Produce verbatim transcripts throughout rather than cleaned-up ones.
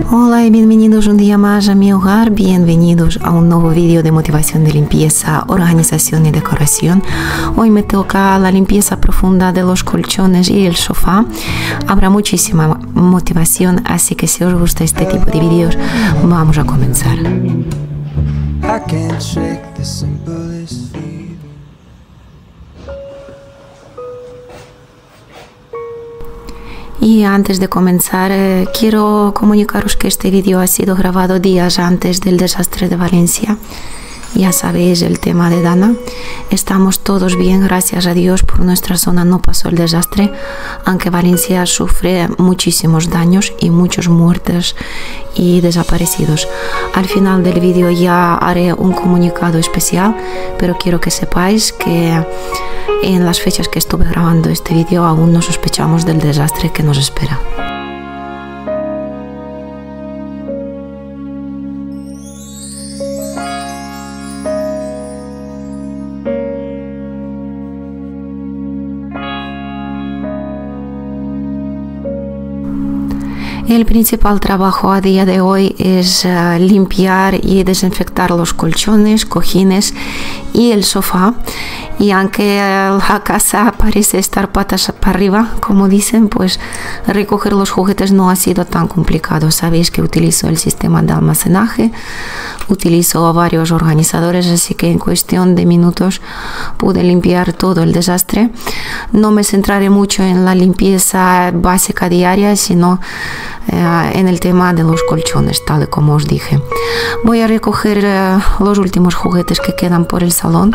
Hola y bienvenidos un día más a mi hogar, bienvenidos a un nuevo vídeo de motivación de limpieza, organización y decoración. Hoy me toca la limpieza profunda de los colchones y el sofá. Habrá muchísima motivación, así que si os gusta este tipo de vídeos, vamos a comenzar. Y antes de comenzar, eh, quiero comunicaros que este vídeo ha sido grabado días antes del desastre de Valencia. Ya sabéis el tema de Dana. Estamos todos bien, gracias a Dios. Por nuestra zona no pasó el desastre, aunque Valencia sufre muchísimos daños y muchos muertos y desaparecidos. Al final del vídeo ya haré un comunicado especial, pero quiero que sepáis que en las fechas que estuve grabando este vídeo aún no sospechamos del desastre que nos espera. El principal trabajo a día de hoy es uh, limpiar y desinfectar los colchones, cojines y el sofá. Y aunque uh, la casa parece estar patas para arriba, como dicen, pues recoger los juguetes no ha sido tan complicado. Sabéis que utilizo el sistema de almacenaje, utilizo varios organizadores, así que en cuestión de minutos pude limpiar todo el desastre. No me centraré mucho en la limpieza básica diaria, sino Uh, en el tema de los colchones, tal y como os dije. Voy a recoger uh, los últimos juguetes que quedan por el salón.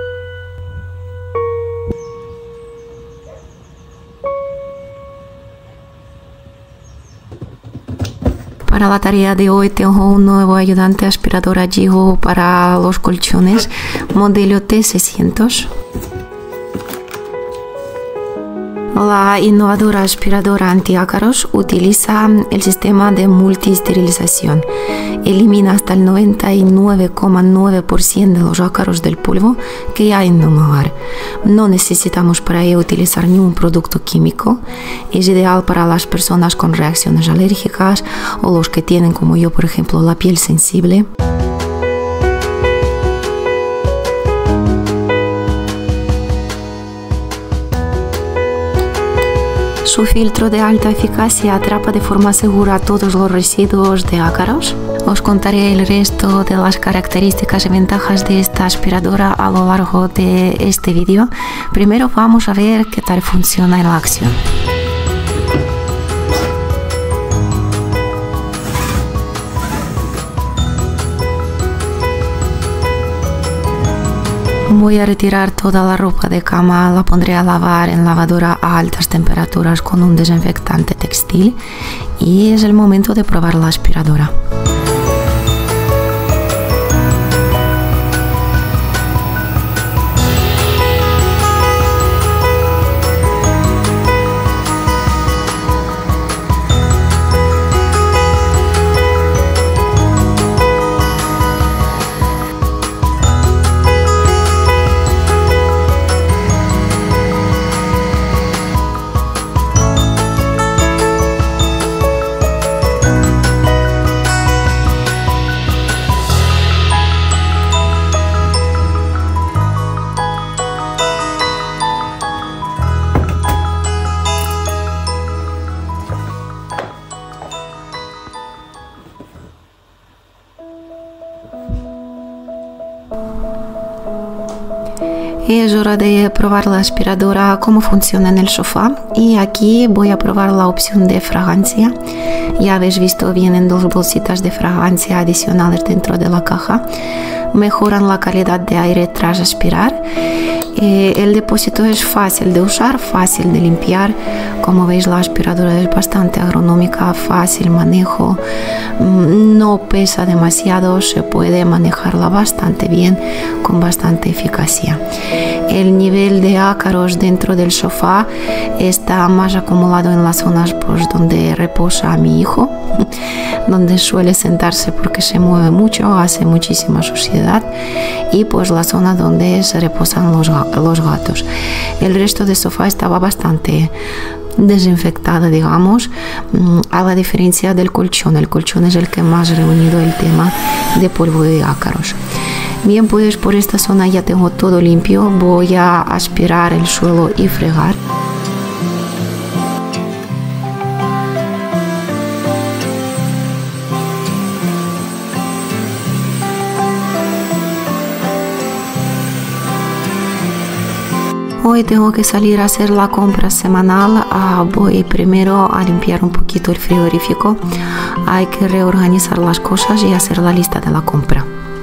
Para la tarea de hoy tengo un nuevo ayudante aspiradora Jigo para los colchones, modelo T seiscientos. La innovadora aspiradora antiácaros utiliza el sistema de multiesterilización. Elimina hasta el noventa y nueve coma nueve por ciento de los ácaros del polvo que hay en un hogar. No necesitamos para ello utilizar ningún producto químico. Es ideal para las personas con reacciones alérgicas o los que tienen, como yo, por ejemplo, la piel sensible. Su filtro de alta eficacia atrapa de forma segura todos los residuos de ácaros. Os contaré el resto de las características y ventajas de esta aspiradora a lo largo de este vídeo. Primero vamos a ver qué tal funciona en la acción. Voy a retirar toda la ropa de cama, la pondré a lavar en lavadora a altas temperaturas con un desinfectante textil y es el momento de probar la aspiradora. Es hora de probar la aspiradora, cómo funciona en el sofá, y aquí voy a probar la opción de fragancia. Ya habéis visto, vienen dos bolsitas de fragancia adicionales dentro de la caja. Mejoran la calidad de aire tras aspirar. Eh, el depósito es fácil de usar, fácil de limpiar. Como veis, la aspiradora es bastante ergonómica, fácil manejo, no pesa demasiado, se puede manejarla bastante bien, con bastante eficacia. El nivel de ácaros dentro del sofá está más acumulado en las zonas pues, donde reposa mi hijo, donde suele sentarse porque se mueve mucho, hace muchísima suciedad, y pues la zona donde se reposan los, los gatos. El resto del sofá estaba bastante desinfectada, digamos, a la diferencia del colchón. El colchón es el que más ha reunido el tema de polvo de ácaros. Bien, pues por esta zona ya tengo todo limpio. Voy a aspirar el suelo y fregar. Hoy tengo que salir a hacer la compra semanal. Uh, voy primero a limpiar un poquito el frigorífico. Hay que reorganizar las cosas y hacer la lista de la compra.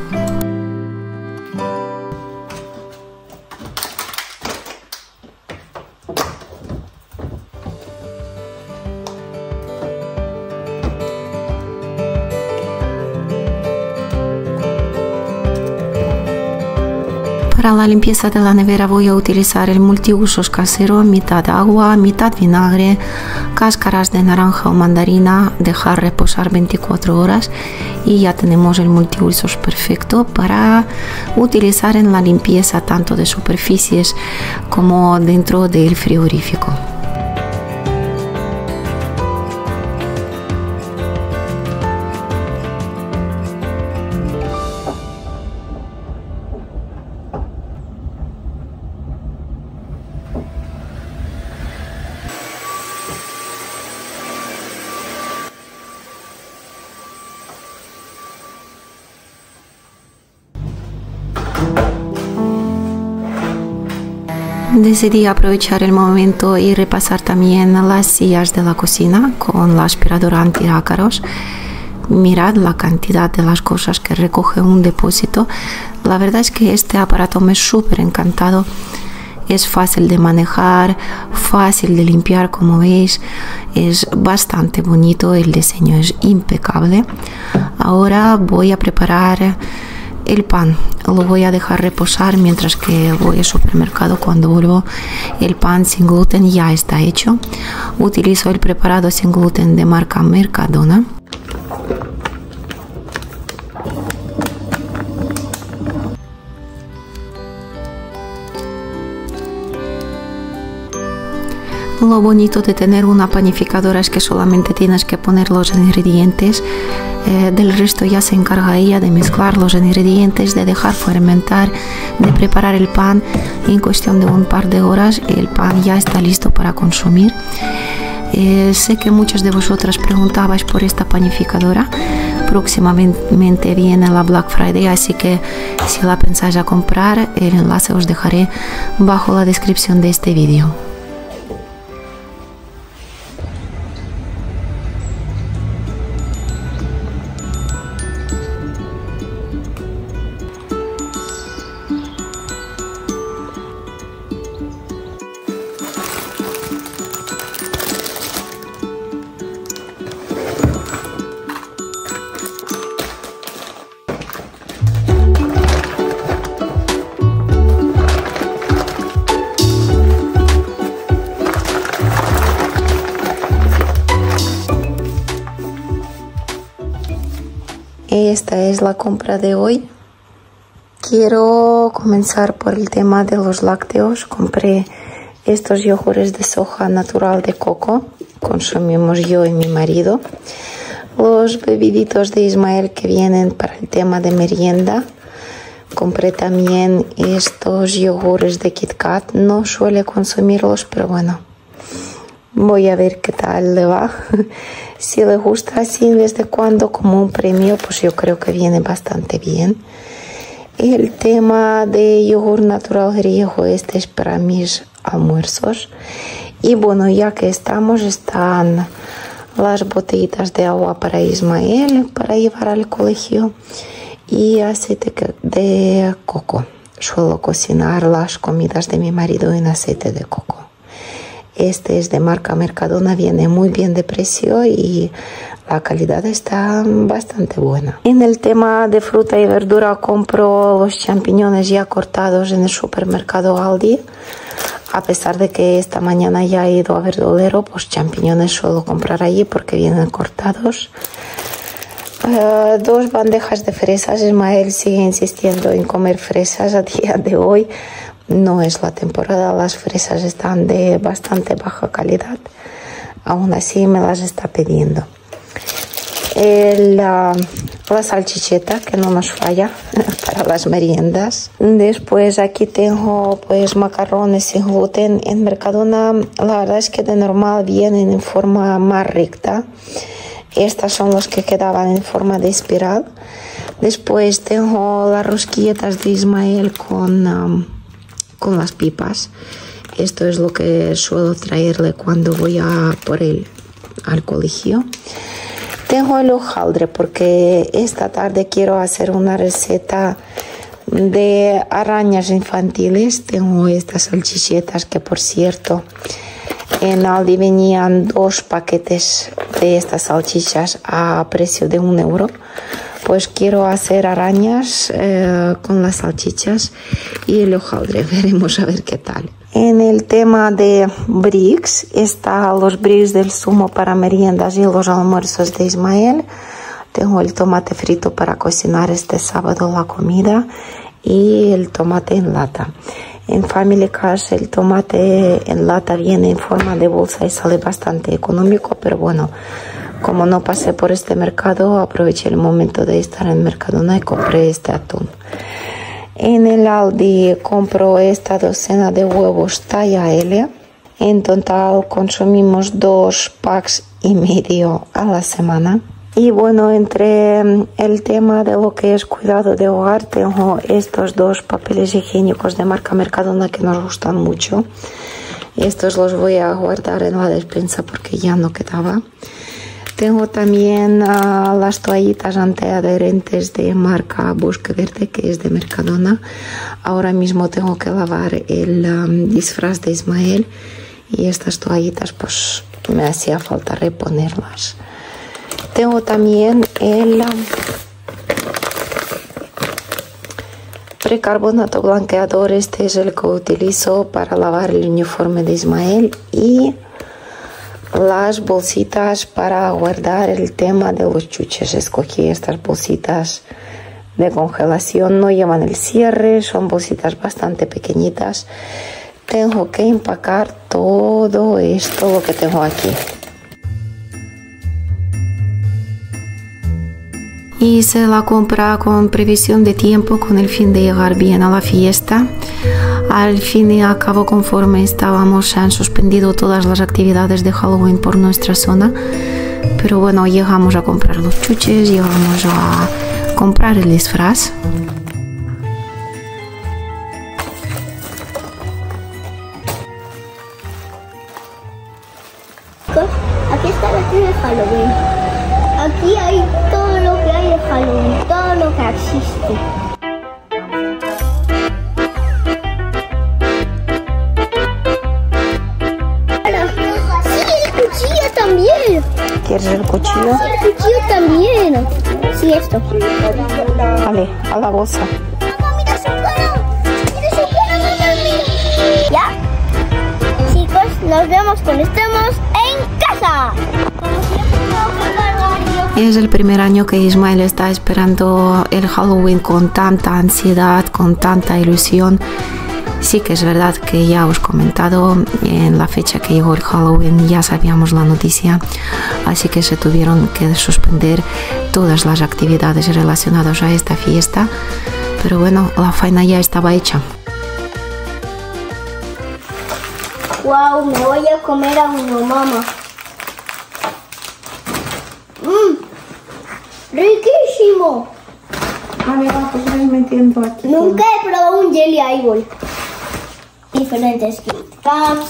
Para la limpieza de la nevera voy a utilizar el multiusos casero, mitad agua, mitad vinagre, cáscaras de naranja o mandarina, dejar reposar veinticuatro horas y ya tenemos el multiusos perfecto para utilizar en la limpieza tanto de superficies como dentro del frigorífico. Decidí aprovechar el momento y repasar también las sillas de la cocina con la aspiradora antiácaros. Mirad la cantidad de las cosas que recoge un depósito. La verdad es que este aparato me es súper encantado. Es fácil de manejar, fácil de limpiar, como veis. Es bastante bonito, el diseño es impecable. Ahora voy a preparar el pan. Lo voy a dejar reposar mientras que voy al supermercado. Cuando vuelvo, el pan sin gluten ya está hecho. Utilizo el preparado sin gluten de marca Mercadona. Lo bonito de tener una panificadora es que solamente tienes que poner los ingredientes, eh, del resto ya se encarga ella de mezclar los ingredientes, de dejar fermentar, de preparar el pan. En cuestión de un par de horas el pan ya está listo para consumir. Eh, sé que muchas de vosotras preguntabais por esta panificadora. Próximamente viene la Black Friday, así que si la pensáis a comprar, el enlace os dejaré bajo la descripción de este vídeo. Esta es la compra de hoy. Quiero comenzar por el tema de los lácteos. Compré estos yogures de soja natural de coco. Consumimos yo y mi marido. Los bebiditos de Ismael que vienen para el tema de merienda. Compré también estos yogures de Kit Kat. No suele consumirlos, pero bueno, voy a ver qué tal le va. Si le gusta así en vez de cuando como un premio, pues yo creo que viene bastante bien. El tema de yogur natural griego, este es para mis almuerzos. Y bueno, ya que estamos, están las botellitas de agua para Ismael, para llevar al colegio, y aceite de coco. Suelo cocinar las comidas de mi marido en aceite de coco. Este es de marca Mercadona, viene muy bien de precio y la calidad está bastante buena. En el tema de fruta y verdura compro los champiñones ya cortados en el supermercado Aldi. A pesar de que esta mañana ya he ido a verdulero, pues champiñones suelo comprar allí porque vienen cortados. Uh, dos bandejas de fresas. Ismael sigue insistiendo en comer fresas a día de hoy. No es la temporada, las fresas están de bastante baja calidad. aún así me las está pidiendo. El, uh, la salchicheta que no nos falla para las meriendas. Después aquí tengo pues macarrones sin gluten. En Mercadona la verdad es que de normal vienen en forma más recta. Estas son los que quedaban en forma de espiral. Después tengo las rosquilletas de Ismael con, um, con las pipas. Esto es lo que suelo traerle cuando voy a por él al colegio. Tengo el hojaldre porque esta tarde quiero hacer una receta de arañas infantiles. Tengo estas salchichetas que, por cierto, en Aldi venían dos paquetes de estas salchichas a precio de un euro. Pues quiero hacer arañas eh, con las salchichas y el hojaldre. Veremos a ver qué tal. En el tema de bricks, están los bricks del zumo para meriendas y los almuerzos de Ismael. Tengo el tomate frito para cocinar este sábado la comida y el tomate en lata. En Family Cash el tomate en lata viene en forma de bolsa y sale bastante económico, pero bueno, como no pasé por este mercado, aproveché el momento de estar en Mercadona y compré este atún. En el Aldi compro esta docena de huevos talla L. En total consumimos dos packs y medio a la semana. Y bueno, entre el tema de lo que es cuidado de hogar, tengo estos dos papeles higiénicos de marca Mercadona que nos gustan mucho. Estos los voy a guardar en la despensa porque ya no quedaba. Tengo también uh, las toallitas antiadherentes de marca Bosque Verde, que es de Mercadona. Ahora mismo tengo que lavar el um, disfraz de Ismael y estas toallitas pues me hacía falta reponerlas. Tengo también el um, precarbonato blanqueador. Este es el que utilizo para lavar el uniforme de Ismael, y las bolsitas para guardar el tema de los chuches. Escogí estas bolsitas de congelación, no llevan el cierre, son bolsitas bastante pequeñitas. Tengo que empacar todo esto, lo que tengo aquí. Hice la compra con previsión de tiempo, con el fin de llegar bien a la fiesta. Al fin y al cabo, conforme estábamos, se han suspendido todas las actividades de Halloween por nuestra zona. Pero bueno, llegamos a comprar los chuches, llegamos a comprar el disfraz. Aquí está la tienda de Halloween. Aquí hay todo lo que hay de Halloween, todo lo que existe. ¿Quieres el cuchillo? Sí, el cuchillo también. Sí, esto. Vale, a la bolsa. Mamá, mira su cara. Mira su cara, mamá, mira. ¿Ya? Chicos, nos vemos cuando estemos en casa. Como siempre, tengo que cargar yo. Es el primer año que Ismael está esperando el Halloween con tanta ansiedad, con tanta ilusión. Sí que es verdad que ya os he comentado, en la fecha que llegó el Halloween ya sabíamos la noticia, así que se tuvieron que suspender todas las actividades relacionadas a esta fiesta, pero bueno, la faena ya estaba hecha. Wow, me voy a comer a uno, mamá. Mmm, riquísimo. Vale, va, pues voy metiendo aquí. Nunca he probado un jelly eyeball. Diferentes Kit Kats,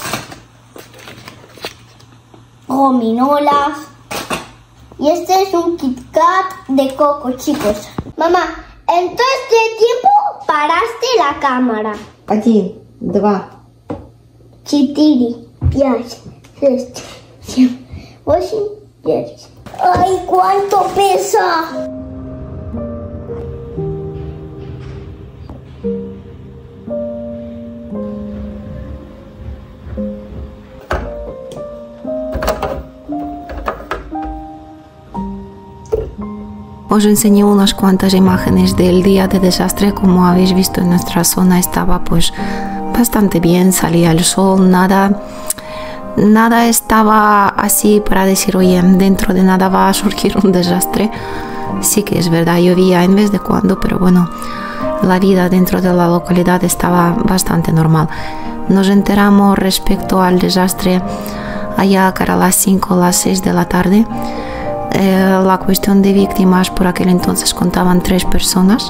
gominolas, y este es un Kit Kat de coco, chicos. Mamá, en todo este tiempo paraste la cámara. Один, два. Четыре, пять, шесть, семь, восемь, девять. ¡Ay, cuánto pesa! Os enseñé unas cuantas imágenes del día de desastre. Como habéis visto, en nuestra zona estaba pues bastante bien, salía el sol, nada, nada estaba así para decir, oye, dentro de nada va a surgir un desastre. Sí que es verdad, llovía en vez de cuando, pero bueno, la vida dentro de la localidad estaba bastante normal. Nos enteramos respecto al desastre allá cara a las cinco o las seis de la tarde. Eh, la cuestión de víctimas por aquel entonces contaban tres personas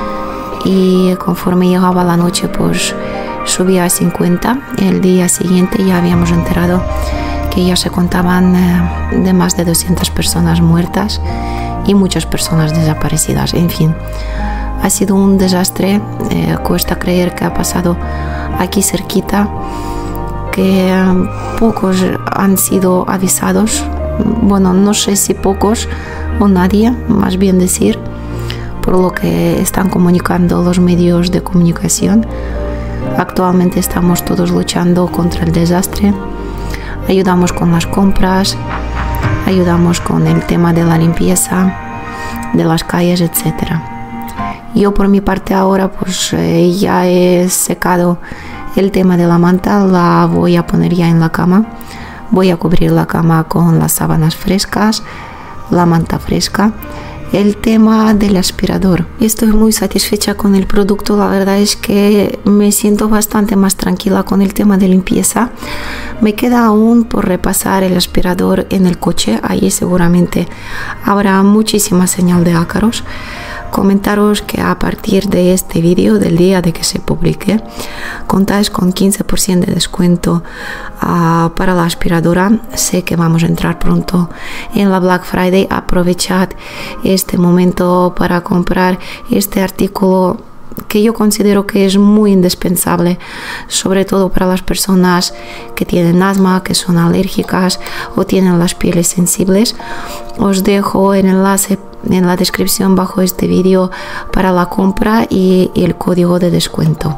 y conforme llegaba la noche pues subía a cincuenta. El día siguiente ya habíamos enterado que ya se contaban eh, de más de doscientas personas muertas y muchas personas desaparecidas. En fin, ha sido un desastre. Eh, cuesta creer que ha pasado aquí cerquita, que eh, pocos han sido avisados. Bueno, no sé si pocos o nadie, más bien decir, por lo que están comunicando los medios de comunicación. Actualmente estamos todos luchando contra el desastre. Ayudamos con las compras, ayudamos con el tema de la limpieza de las calles, etcétera. Yo por mi parte ahora pues eh, ya he secado el tema de la manta, la voy a poner ya en la cama. Voy a cubrir la cama con las sábanas frescas, la manta fresca. El tema del aspirador. Estoy muy satisfecha con el producto. La verdad es que me siento bastante más tranquila con el tema de limpieza. Me queda aún por repasar el aspirador en el coche. Ahí seguramente habrá muchísima señal de ácaros. Comentaros que a partir de este vídeo, del día de que se publique, contáis con quince por ciento de descuento uh, para la aspiradora. Sé que vamos a entrar pronto en la Black Friday. Aprovechad este momento para comprar este artículo que yo considero que es muy indispensable, sobre todo para las personas que tienen asma, que son alérgicas o tienen las pieles sensibles. Os dejo el enlace en la descripción bajo este vídeo para la compra y el código de descuento.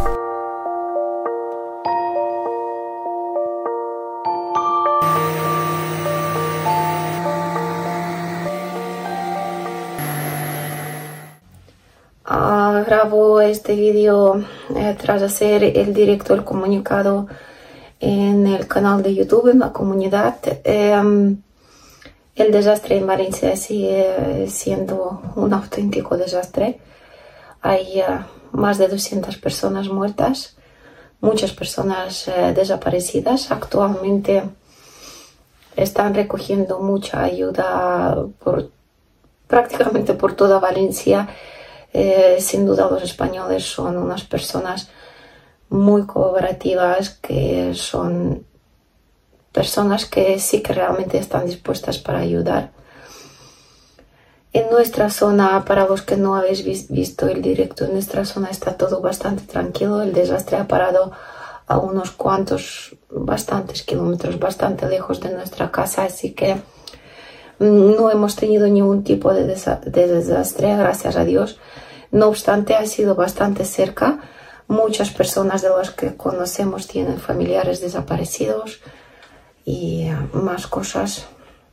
Uh, grabo este vídeo eh, tras hacer el directo, el comunicado en el canal de YouTube, en la comunidad. Eh, el desastre en Valencia sigue siendo un auténtico desastre. Hay uh, más de doscientas personas muertas, muchas personas eh, desaparecidas. Actualmente están recogiendo mucha ayuda por, prácticamente por toda Valencia. Eh, sin duda los españoles son unas personas muy colaborativas, que son personas que sí que realmente están dispuestas para ayudar. En nuestra zona, para los que no habéis vis visto el directo, en nuestra zona está todo bastante tranquilo. El desastre ha parado a unos cuantos, bastantes kilómetros, bastante lejos de nuestra casa, así que no hemos tenido ningún tipo de, desa de desastre, gracias a Dios. No obstante, ha sido bastante cerca. Muchas personas de las que conocemos tienen familiares desaparecidos y más cosas.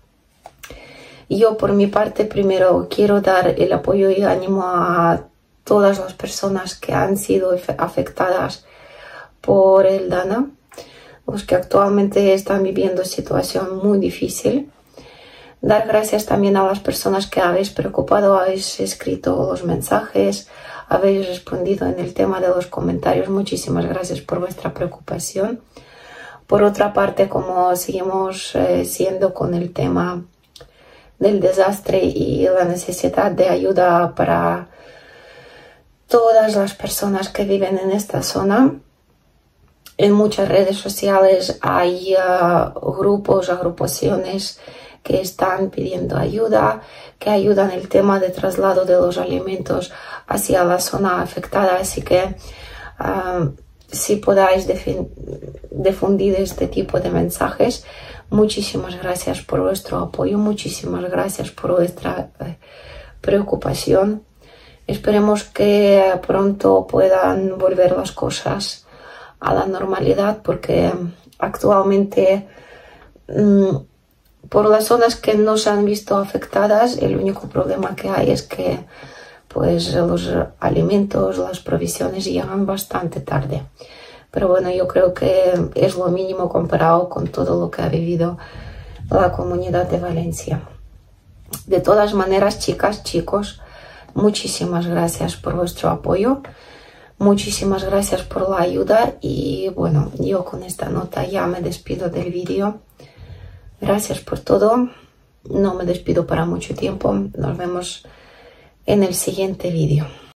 Yo por mi parte primero quiero dar el apoyo y ánimo a todas las personas que han sido afectadas por el Dana, los que actualmente están viviendo situación muy difícil. Dar gracias también a las personas que habéis preocupado, habéis escrito los mensajes, habéis respondido en el tema de los comentarios. Muchísimas gracias por vuestra preocupación. Por otra parte, como seguimos eh, siendo con el tema del desastre y la necesidad de ayuda para todas las personas que viven en esta zona, en muchas redes sociales hay uh, grupos, agrupaciones que están pidiendo ayuda, que ayudan el tema de traslado de los alimentos hacia la zona afectada. Así que uh, si podáis difundir este tipo de mensajes, muchísimas gracias por vuestro apoyo, muchísimas gracias por vuestra uh, preocupación. Esperemos que pronto puedan volver las cosas a la normalidad, porque actualmente um, por las zonas que no se han visto afectadas, el único problema que hay es que pues, los alimentos, las provisiones llegan bastante tarde. Pero bueno, yo creo que es lo mínimo comparado con todo lo que ha vivido la Comunidad de Valencia. De todas maneras, chicas, chicos, muchísimas gracias por vuestro apoyo. Muchísimas gracias por la ayuda. Y bueno, yo con esta nota ya me despido del vídeo. Gracias por todo. No me despido para mucho tiempo. Nos vemos en el siguiente vídeo.